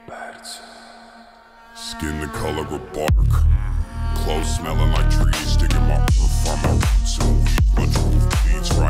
Skin the color of bark, clothes smelling like trees, sticking my roof on my roots and weed, my truth beats right.